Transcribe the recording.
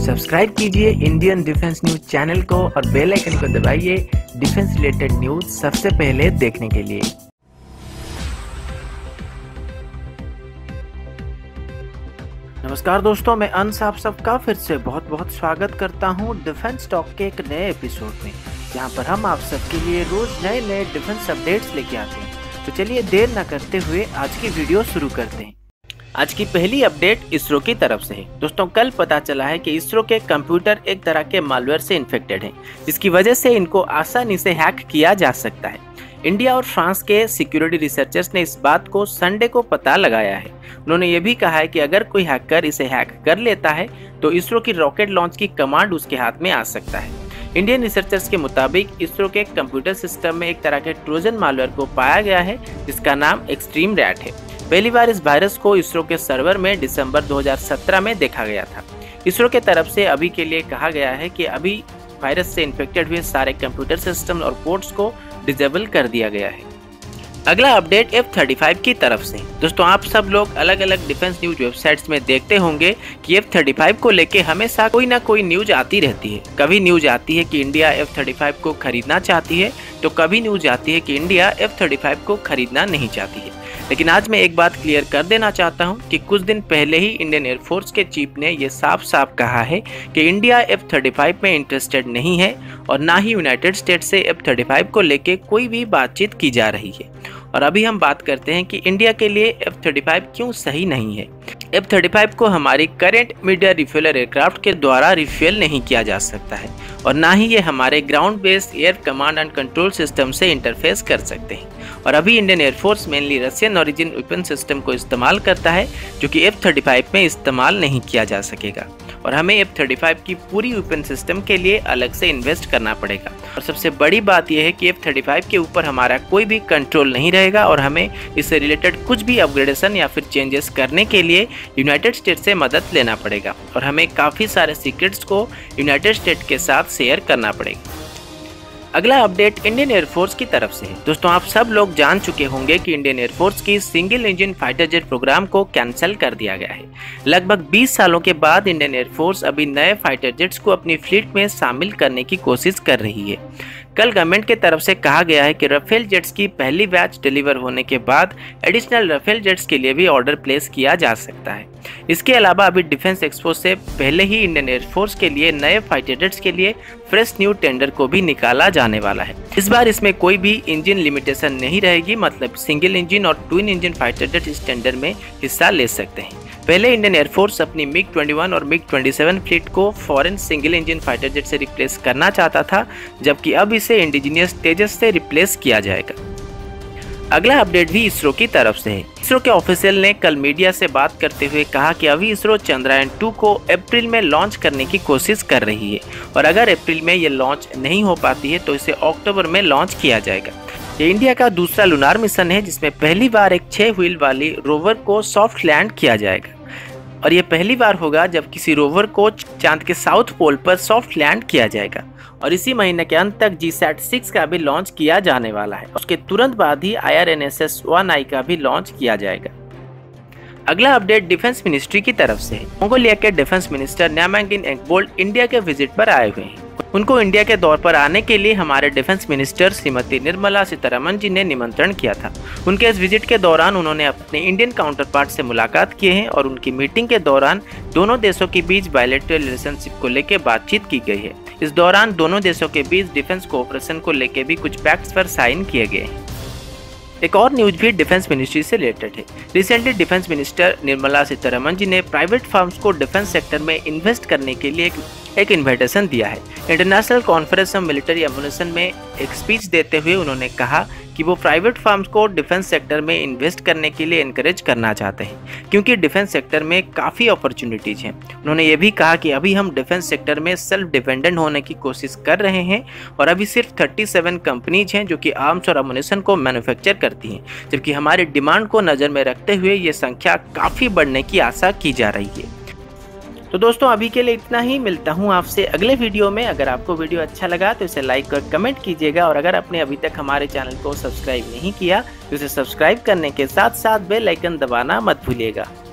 Subscribe कीजिए Indian defence news channel को और बेल आइकन को दबाइए डिफेंस रिलेटेड न्यूज सबसे पहले देखने के लिए। नमस्कार दोस्तों, मैं अंश आप सबका फिर से बहुत बहुत स्वागत करता हूं डिफेंस टॉक के एक नए एपिसोड में, जहां पर हम आप सबके लिए रोज नए नए डिफेंस अपडेट्स लेके आते हैं। तो चलिए देर न करते हुए आज की वीडियो शुरू करते हैं। आज की पहली अपडेट इसरो की तरफ से है। दोस्तों, कल पता चला है कि इसरो के कंप्यूटर एक तरह के मालवेयर से इन्फेक्टेड हैं, जिसकी वजह से इनको आसानी से हैक किया जा सकता है। इंडिया और फ्रांस के सिक्योरिटी रिसर्चर्स ने इस बात को संडे को पता लगाया है। उन्होंने ये भी कहा है कि अगर कोई हैकर इसे हैक कर लेता है तो इसरो की रॉकेट लॉन्च की कमांड उसके हाथ में आ सकता है। इंडियन रिसर्चर्स के मुताबिक इसरो के कंप्यूटर सिस्टम में एक तरह के ट्रोजन मालवेयर को पाया गया है, जिसका नाम एक्सट्रीम रैट है। पहली बार इस वायरस को इसरो के सर्वर में दिसंबर 2017 में देखा गया था। इसरो के तरफ से अभी के लिए कहा गया है कि अभी वायरस से इन्फेक्टेड हुए सारे कंप्यूटर सिस्टम और पोर्ट्स को डिसेबल कर दिया गया है। अगला अपडेट F-35 की तरफ से। दोस्तों, आप सब लोग अलग अलग डिफेंस न्यूज वेबसाइट्स में देखते होंगे कि F-35 को लेके हमेशा कोई ना कोई न्यूज आती रहती है। कभी न्यूज आती है कि इंडिया F-35 को खरीदना चाहती है, तो कभी न्यूज आती है कि इंडिया F-35 को खरीदना नहीं चाहती है। लेकिन आज मैं एक बात क्लियर कर देना चाहता हूं कि कुछ दिन पहले ही इंडियन एयरफोर्स के चीफ ने यह साफ साफ कहा है कि इंडिया F-35 में इंटरेस्टेड नहीं है और ना ही यूनाइटेड स्टेट्स से F-35 को लेके कोई भी बातचीत की जा रही है। और अभी हम बात करते हैं कि इंडिया के लिए F-35 क्यों सही नहीं है। F-35 को हमारी करेंट मीडिया रिफ्यूलर एयरक्राफ्ट के द्वारा रिफ्यूल नहीं किया जा सकता है और ना ही ये हमारे ground based air command and control system से इंटरफेस कर सकते हैं। और अभी Indian air force mainly Russian origin weapon system को इस्तेमाल करता है, जो कि F-35 में इस्तेमाल नहीं किया जा सकेगा और हमें F-35 की पूरी वेपन सिस्टम के लिए अलग से इन्वेस्ट करना पड़ेगा। और सबसे बड़ी बात यह है कि F-35 के ऊपर हमारा कोई भी कंट्रोल नहीं रहेगा और हमें इससे रिलेटेड कुछ भी अपग्रेडेशन या फिर चेंजेस करने के लिए यूनाइटेड स्टेट्स से मदद लेना पड़ेगा और हमें काफ़ी सारे सीक्रेट्स को यूनाइटेड स्टेट्स के साथ शेयर करना पड़ेगा। अगला अपडेट इंडियन एयरफोर्स की तरफ से है। दोस्तों, आप सब लोग जान चुके होंगे कि इंडियन एयरफोर्स की single engine fighter jet program को कैंसिल कर दिया गया है। लगभग 20 सालों के बाद इंडियन एयरफोर्स अभी नए फाइटर जेट्स को अपनी फ्लीट में शामिल करने की कोशिश कर रही है। कल गवर्नमेंट की तरफ से कहा गया है कि राफेल जेट्स की पहली बैच डिलीवर होने के बाद एडिशनल राफेल जेट्स के लिए भी ऑर्डर प्लेस किया जा सकता है। इसके अलावा अभी डिफेंस एक्सपो से पहले ही इंडियन एयरफोर्स के लिए नए फाइटर जेट्स के लिए फ्रेश न्यू टेंडर को भी निकाला जाने वाला है। इस बार इसमें कोई भी इंजन लिमिटेशन नहीं रहेगी, मतलब सिंगल इंजन और ट्विन इंजन फाइटर जेट इस टेंडर में हिस्सा ले सकते हैं। पहले इंडियन एयरफोर्स अपनी MiG-21 और MiG-27 फ्लीट को foreign single engine fighter jet से रिप्लेस करना चाहता था, जबकि अब इसे इंडिजिनियस तेजस से रिप्लेस किया जाएगा। अगला अपडेट भी इसरो की तरफ से है। इसरो के ऑफिशियल ने कल मीडिया से बात करते हुए कहा कि अभी इसरो चंद्रयान-2 को अप्रैल में लॉन्च करने की कोशिश कर रही है और अगर अप्रैल में ये लॉन्च नहीं हो पाती है तो इसे अक्टूबर में लॉन्च किया जाएगा। ये इंडिया का दूसरा लूनार मिशन है, जिसमें पहली बार एक 6 व्हील वाली रोवर को सॉफ्ट लैंड किया जाएगा और ये पहली बार होगा जब किसी रोवर को चांद के साउथ पोल पर सॉफ्ट लैंड किया जाएगा। और इसी महीने के अंत तक GSAT-6 का भी लॉन्च किया जाने वाला है। उसके तुरंत बाद ही IRNSS-1I का भी लॉन्च किया जाएगा। अगला अपडेट डिफेंस मिनिस्ट्री की तरफ से है। मंगोलिया के defence minister Nyamaagiin Enkhbold India के विजिट पर आए हुए हैं। उनको इंडिया के दौर पर आने के लिए हमारे डिफेंस मिनिस्टर श्रीमती निर्मला सीतारमन जी ने निमंत्रण किया था। उनके इस विजिट के दौरान उन्होंने अपने इंडियन काउंटर पार्ट से मुलाकात किए हैं और उनकी मीटिंग के दौरान दोनों देशों के बीच बायलैटरल रिलेशनशिप को लेकर बातचीत की गई है। इस दौरान दोनों देशों के बीच डिफेंस कोऑपरेशन को लेकर भी कुछ पैक्ट्स पर साइन किए गए हैं। एक और न्यूज भी डिफेंस मिनिस्ट्री से रिलेटेड है। Recently defence minister Nirmala Sitharaman ji ने प्राइवेट फर्म्स को डिफेंस सेक्टर में इन्वेस्ट करने के लिए एक इन्विटेशन दिया है। International conference on military ammunition में एक स्पीच देते हुए उन्होंने कहा कि वो प्राइवेट फर्म्स को डिफेंस सेक्टर में इन्वेस्ट करने के लिए इनकरेज करना चाहते हैं, क्योंकि डिफेंस सेक्टर में काफ़ी अपॉर्चुनिटीज हैं। उन्होंने ये भी कहा कि अभी हम डिफेंस सेक्टर में सेल्फ डिपेंडेंट होने की कोशिश कर रहे हैं और अभी सिर्फ 37 कंपनीज हैं जो कि आर्म्स और एम्युनिशन को मैन्युफैक्चर करती हैं, जबकि हमारी डिमांड को नज़र में रखते हुए ये संख्या काफ़ी बढ़ने की आशा की जा रही है। तो दोस्तों, अभी के लिए इतना ही। मिलता हूँ आपसे अगले वीडियो में। अगर आपको वीडियो अच्छा लगा तो इसे लाइक और कमेंट कीजिएगा और अगर आपने अभी तक हमारे चैनल को सब्सक्राइब नहीं किया तो इसे सब्सक्राइब करने के साथ साथ बेल आइकन दबाना मत भूलिएगा।